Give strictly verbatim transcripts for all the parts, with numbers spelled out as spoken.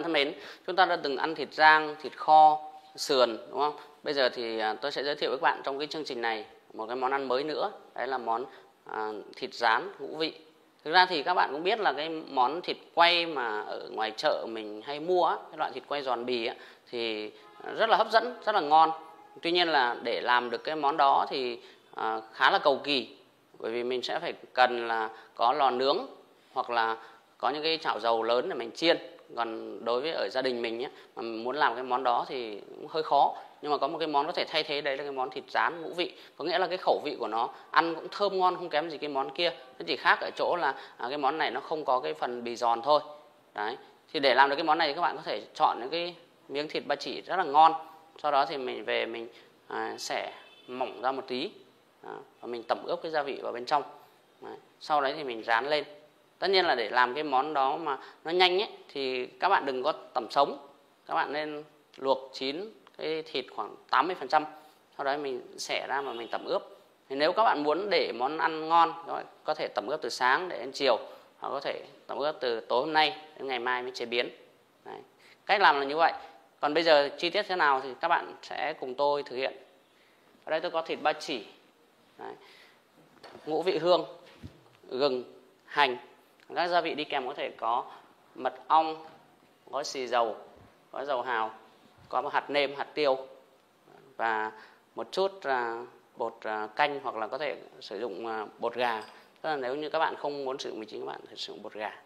thân mến, chúng ta đã từng ăn thịt rang, thịt kho, sườn đúng không? Bây giờ thì tôi sẽ giới thiệu với các bạn trong cái chương trình này một cái món ăn mới nữa, đấy là món à, thịt rán ngũ vị. Thực ra thì các bạn cũng biết là cái món thịt quay mà ở ngoài chợ mình hay mua á, cái loại thịt quay giòn bì á, thì rất là hấp dẫn, rất là ngon. Tuy nhiên là để làm được cái món đó thì à, khá là cầu kỳ, bởi vì mình sẽ phải cần là có lò nướng hoặc là có những cái chảo dầu lớn để mình chiên. Còn đối với ở gia đình mình nhé, mà mình muốn làm cái món đó thì cũng hơi khó. Nhưng mà có một cái món có thể thay thế, đấy là cái món thịt rán ngũ vị. Có nghĩa là cái khẩu vị của nó ăn cũng thơm ngon, không kém gì cái món kia. Nó chỉ khác ở chỗ là à, cái món này nó không có cái phần bì giòn thôi. Đấy. Thì để làm được cái món này thì các bạn có thể chọn những cái miếng thịt ba chỉ rất là ngon. Sau đó thì mình về mình à, xẻ mỏng ra một tí. Đó. Và mình tẩm ướp cái gia vị vào bên trong. Đấy. Sau đấy thì mình rán lên. Tất nhiên là để làm cái món đó mà nó nhanh ấy, thì các bạn đừng có tẩm sống. Các bạn nên luộc chín cái thịt khoảng tám mươi phần trăm. Sau đó mình xẻ ra mà mình tẩm ướp. Thì nếu các bạn muốn để món ăn ngon, các bạn có thể tẩm ướp từ sáng để đến chiều, hoặc có thể tẩm ướp từ tối hôm nay đến ngày mai mới chế biến. Đấy. Cách làm là như vậy. Còn bây giờ chi tiết thế nào thì các bạn sẽ cùng tôi thực hiện. Ở đây tôi có thịt ba chỉ, đấy, ngũ vị hương, gừng, hành. Các gia vị đi kèm có thể có mật ong, có xì dầu, có dầu hào, có một hạt nêm, hạt tiêu và một chút uh, bột uh, canh, hoặc là có thể sử dụng uh, bột gà. Tức là nếu như các bạn không muốn sử dụng mì chính, các bạn phải sử dụng bột gà.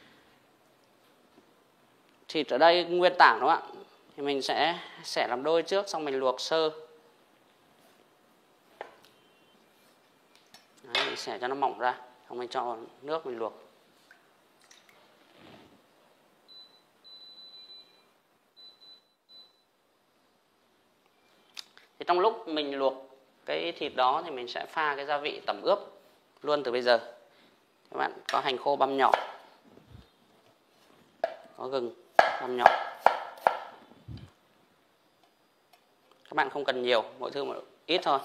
Thịt ở đây nguyên tảng đúng không ạ? Thì mình sẽ xẻ làm đôi trước, xong mình luộc sơ. Đấy, mình xẻ cho nó mỏng ra, xong mình cho nước mình luộc. Thì trong lúc mình luộc cái thịt đó thì mình sẽ pha cái gia vị tẩm ướp luôn từ bây giờ. Các bạn có hành khô băm nhỏ, có gừng băm nhỏ. Các bạn không cần nhiều, mỗi thứ một ít thôi.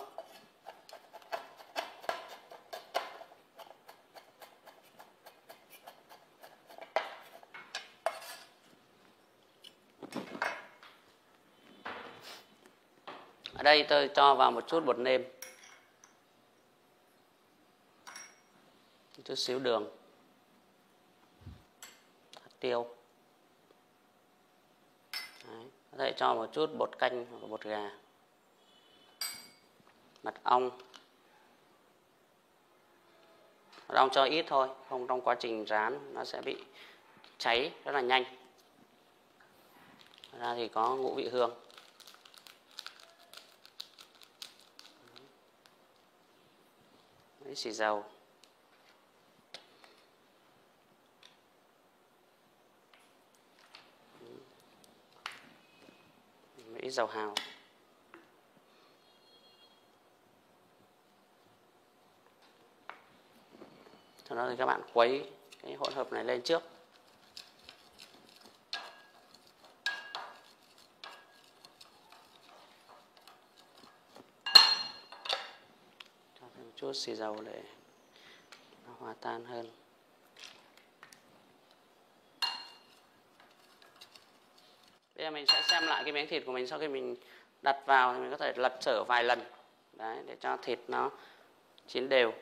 Ở đây tôi cho vào một chút bột nêm, một chút xíu đường, hạt tiêu. Đấy. Có thể cho một chút bột canh hoặc bột gà, mật ong. Mật ong cho ít thôi, không trong quá trình rán nó sẽ bị cháy rất là nhanh. Ra thì có ngũ vị hương. Đấy, xì dầu. Ít dầu hào. Sau đó thì các bạn khuấy cái hỗn hợp này lên trước. Cho thêm một chút xì dầu để nó hòa tan hơn. Bây giờ mình sẽ xem lại cái miếng thịt của mình sau khi mình đặt vào, thì mình có thể lật trở vài lần. Đấy, để cho thịt nó chín đều.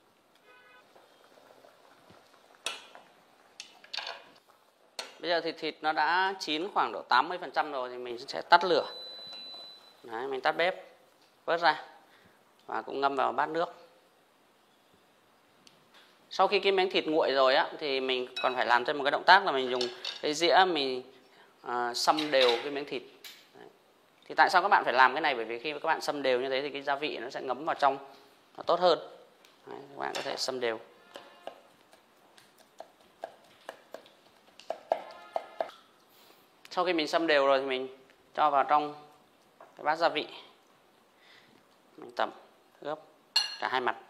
Bây giờ thì thịt nó đã chín khoảng độ tám mươi phần trăm rồi, thì mình sẽ tắt lửa. Đấy, mình tắt bếp, vớt ra và cũng ngâm vào bát nước. Sau khi cái miếng thịt nguội rồi á, thì mình còn phải làm thêm một cái động tác là mình dùng cái dĩa mình à, xăm đều cái miếng thịt. Đấy. Thì tại sao các bạn phải làm cái này? Bởi vì khi các bạn xăm đều như thế thì cái gia vị nó sẽ ngấm vào trong nó tốt hơn. Đấy, các bạn có thể xăm đều. Sau khi mình xăm đều rồi thì mình cho vào trong cái bát gia vị. Mình tẩm ướp cả hai mặt.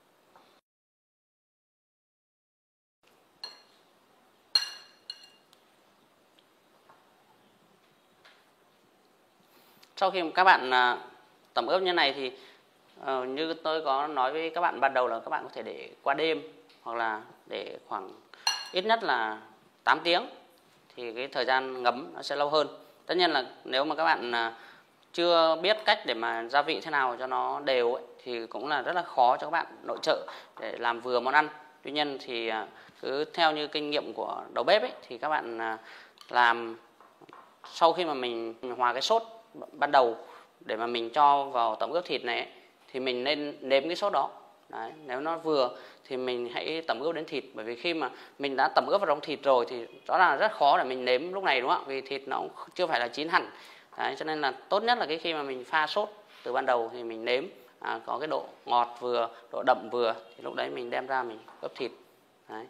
Sau khi các bạn tẩm ướp như này thì uh, như tôi có nói với các bạn ban đầu là các bạn có thể để qua đêm, hoặc là để khoảng ít nhất là tám tiếng. thì cái thời gian ngấm nó sẽ lâu hơn. Tất nhiên là nếu mà các bạn chưa biết cách để mà gia vị thế nào cho nó đều ấy, thì cũng là rất là khó cho các bạn nội trợ để làm vừa món ăn. Tuy nhiên thì cứ theo như kinh nghiệm của đầu bếp ấy, thì các bạn làm sau khi mà mình, mình hòa cái sốt ban đầu để mà mình cho vào tẩm ướp thịt này ấy, thì mình nên nếm cái sốt đó. Đấy, nếu nó vừa thì mình hãy tẩm ướp đến thịt, bởi vì khi mà mình đã tẩm ướp vào trong thịt rồi thì rõ ràng là rất khó để mình nếm lúc này, đúng không ạ? Vì thịt nó cũng chưa phải là chín hẳn. Đấy, cho nên là tốt nhất là cái khi mà mình pha sốt từ ban đầu thì mình nếm à, có cái độ ngọt vừa, độ đậm vừa, thì lúc đấy mình đem ra mình ướp thịt. Đấy.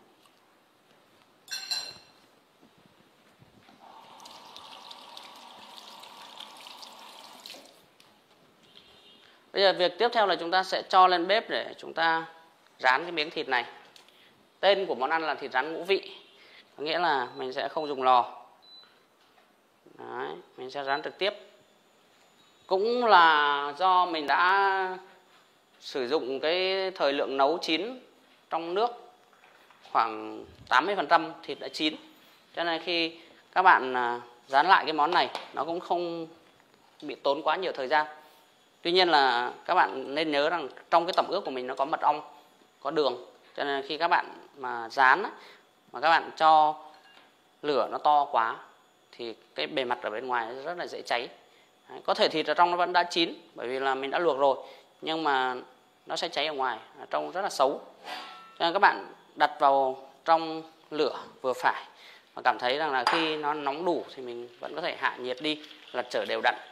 Bây giờ việc tiếp theo là chúng ta sẽ cho lên bếp để chúng ta rán cái miếng thịt này. Tên của món ăn là thịt rán ngũ vị, có nghĩa là mình sẽ không dùng lò. Đấy, mình sẽ rán trực tiếp. Cũng là do mình đã sử dụng cái thời lượng nấu chín trong nước khoảng tám mươi phần trăm thịt đã chín, cho nên khi các bạn rán lại cái món này nó cũng không bị tốn quá nhiều thời gian. Tuy nhiên là các bạn nên nhớ rằng trong cái tẩm ướp của mình nó có mật ong, có đường, cho nên khi các bạn mà rán mà các bạn cho lửa nó to quá thì cái bề mặt ở bên ngoài rất là dễ cháy. Đấy, có thể thịt ở trong nó vẫn đã chín bởi vì là mình đã luộc rồi, nhưng mà nó sẽ cháy ở ngoài, ở trong rất là xấu. Cho nên các bạn đặt vào trong lửa vừa phải và cảm thấy rằng là khi nó nóng đủ thì mình vẫn có thể hạ nhiệt đi, lật trở đều đặn.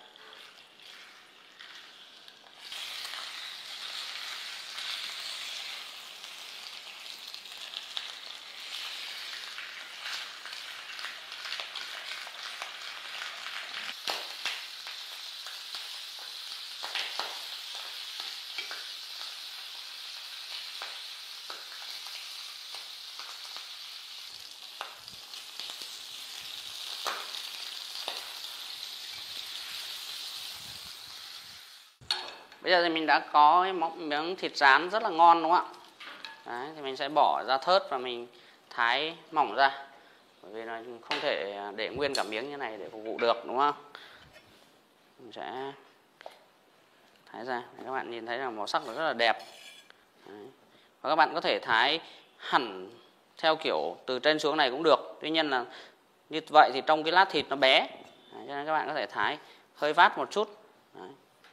Bây giờ thì mình đã có cái miếng thịt rán rất là ngon, đúng không ạ? Đấy, thì mình sẽ bỏ ra thớt và mình thái mỏng ra, bởi vì là không thể để nguyên cả miếng như này để phục vụ được, đúng không? Mình sẽ thái ra, các bạn nhìn thấy là màu sắc nó rất là đẹp. Đấy. Và các bạn có thể thái hẳn theo kiểu từ trên xuống này cũng được. Tuy nhiên là như vậy thì trong cái lát thịt nó bé. Đấy, cho nên các bạn có thể thái hơi vát một chút. Đấy.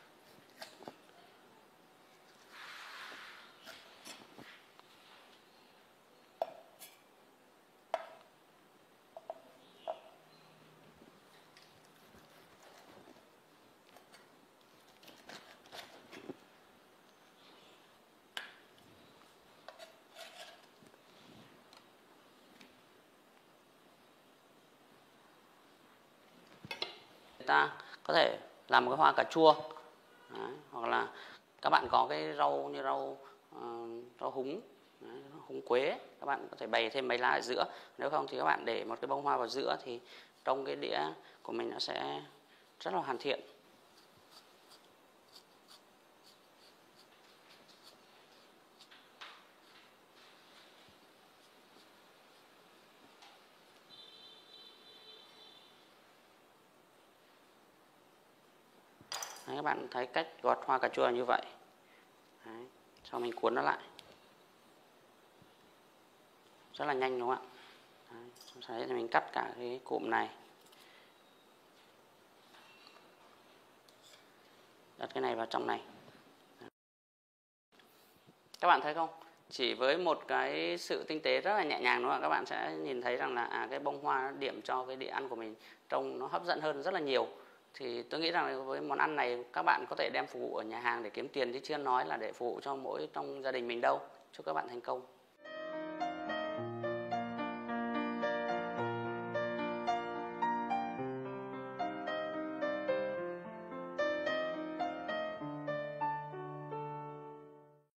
Ta có thể làm một cái hoa cà chua. Đấy, hoặc là các bạn có cái rau như rau uh, rau húng, đấy, húng quế, các bạn có thể bày thêm mấy lá ở giữa. Nếu không thì các bạn để một cái bông hoa vào giữa thì trong cái đĩa của mình nó sẽ rất là hoàn thiện. Đấy, các bạn thấy cách gọt hoa cà chua như vậy. Đấy, sau mình cuốn nó lại rất là nhanh, đúng không ạ? Đấy, sau đấy thì mình cắt cả cái cụm này, đặt cái này vào trong này. Đấy. Các bạn thấy không? Chỉ với một cái sự tinh tế rất là nhẹ nhàng, đúng không ạ? Các bạn sẽ nhìn thấy rằng là à, cái bông hoa nó điểm cho cái đĩa ăn của mình trông nó hấp dẫn hơn rất là nhiều. Thì tôi nghĩ rằng với món ăn này các bạn có thể đem phục vụ ở nhà hàng để kiếm tiền, chứ chưa nói là để phục vụ cho mỗi trong gia đình mình đâu. Chúc các bạn thành công.